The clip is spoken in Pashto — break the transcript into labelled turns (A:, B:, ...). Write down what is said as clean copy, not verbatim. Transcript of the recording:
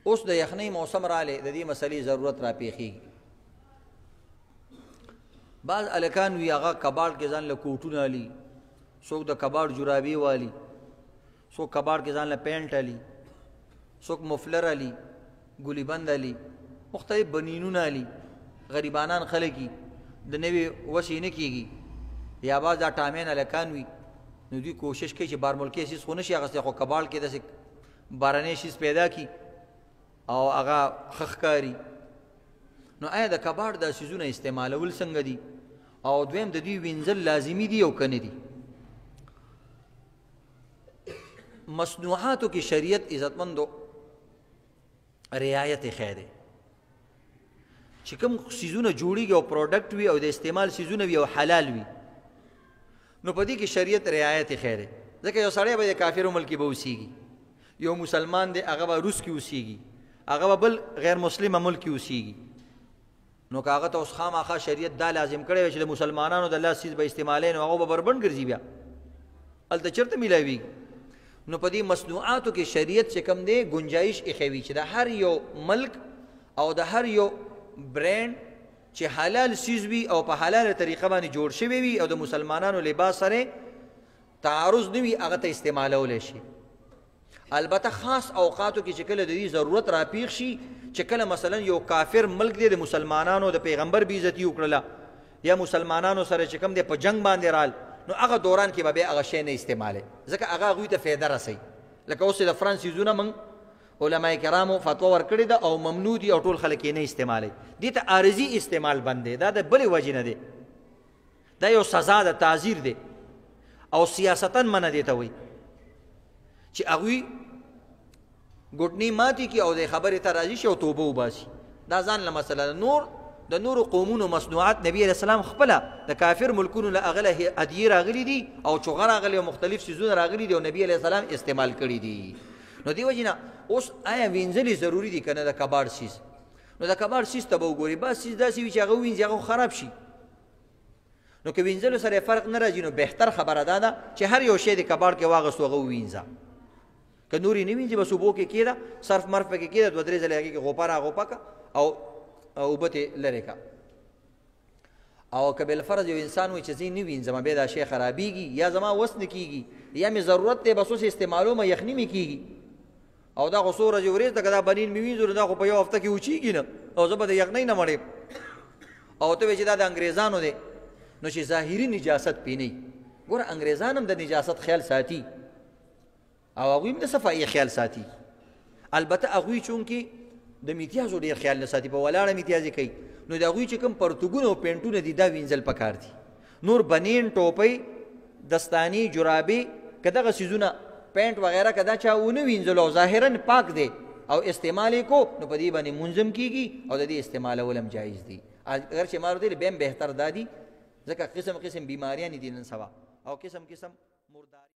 A: اوس د یخنۍ موسم رالی د دې مسلې ضرورت را پیښیږي بعض الکان وي هغه کباړ کې ځان له کوټونه علي څوک د کباړ جرابې والي څوک کباړ کې ځان له پینټ علي څوک مفلر علي ګولي بند علي مختلف بنینونه علي غریبانان خلک د نوې وسې نه کېږي یا بعض دا ټامین الکان وي نو دوی کوشش کوي چې بار ملکي شیز خو نشي اخیستی خو کباړ کې داسې بارنی شیز پیدا کړي او هغه ښه ښکاري نو آیا د کباړ دا سیزونه استعمالول څنګه دي او دویم د دوی وینځل لازمي دي او که نه دي مصنوعاتو کې شریعت عزتمندو رعایت خیر دی چې کوم سیزونه جوړیږي او پروډکټ وي او د استعمال سیزونه وي او حلال وي نو په دې کې شریعت رعایت خیر دی ځکه یو سړی به د کافرو ملک کې به اوسیږي یو مسلمان دی هغه به روس کې اوسیږي هغه به بل غیر مسلمه ملک کې اوسیږي نو که هغه ته اوس خامخا شریعت دا لازم کړی وی چې د مسلمانانو د الله سیز به استعمالوي نو هغه به بربنډ ګرځي بیا هلته چېرته میلاویږي نو په دې مصنوعاتو کې شریعت چې کوم دی گنجایش ایښوي چې د هر یو ملک او د هر یو برینډ چې حلال سیز وي او په حلاله طریقه باندې جوړ شوی وي او د مسلمانانو لباس سره تعارض نه وي هغه ته استعمالولی شي البته خاص اوقاتو کې چې کله د دې ضرورت راپیښ شي چې کله مثلا یو کافر ملک دی د مسلمانانو د پیغمبر بې عزتي وکړله یا مسلمانانو سره چې کوم دی په جنگ باندې رال نو هغه دوران کې به بیا هغه شی نه استعمالوي ځکه هغه هغوی ته فایده رسوي لکه اوس د فرانس سیزونه موږ علما کرامو فتوا ورکړې ده او ممنوع دي او ټول خلک یې نه استعمالوي دې ته عارضي استعمال بند دی دا د بلې وجې نه دی دا یو سزا ده تعذیر دی او سیاستاً منع دی ته وایي چې هغوی ګوټنی ماتي کې او د خبرې ته راضي شي او توبه وباسي دا ځان له مسله د نورو قومونو مصنوعات نبی علیه السلام خپله د کافر ملکونو له هغه له هدیې راغلي دي او چغه راغلي او مختلف څیزونه راغلي دي او نبی علیه السلام استعمال کړي دي نو دې وجې نه اوس آیا وینځل ضروري دي که نه د کباړ سیز نو د کباړ سیز ته به وګوري بعض سیز داسې وي چې هغه ووینځي هغه خراب شي نو که وینځلو سره فرق نه راځي نو بهتر خبره دا ده چې هر یو شی د کباړ کې واغستو هغه ووینځه که نورې نه وینځي بس اوبو کې کېده صرف مرف پکې کېده دوه درې ځلې هغې کې غوپه راغوپه که او اوبه ترې لرې که او که بالفرض یو انسان وایي چې زه نه وینځم بیا دا شی خرابېږي یا زما وس نه کېږي یا مې ضرورت دی بس اوس استعمالومه یخني مې کېږي او دا خو څو ورځې ورېځ ده که دا بنین مې وینځو نو دا خو په یو هفته کې وچېږي نه او زه به د یخنۍ نه مړېم او ته وایې چې دا د انګریزانو دی نو چې ظاهري نجاست پې نه وي ګوره انګریزان هم د نجاست خیال ساتي او هغوی هم د صفایي خیال ساتي البته هغوی چونکې د میتیازو ډېر خیال نه ساتي په ولاړه میتیازې کوي نو د هغوی چې کوم پرتوګونه او پینټونه دي دا وینځل پکار دي نور بنین ټوپۍ دستاني جرابې که دغه څیزونه پینټ وغیره که دا چا ونه وینځلو او ظاهرا پاک دی او استعمال یې کو نو په دې باندې منظم کېږي او د دې استعمالول هم جایز دي اگر چې ما ورته بیا هم بهتر دا دي ځکه قسم قسم بیماریانې دي نن سبا او قسم قسم مرداري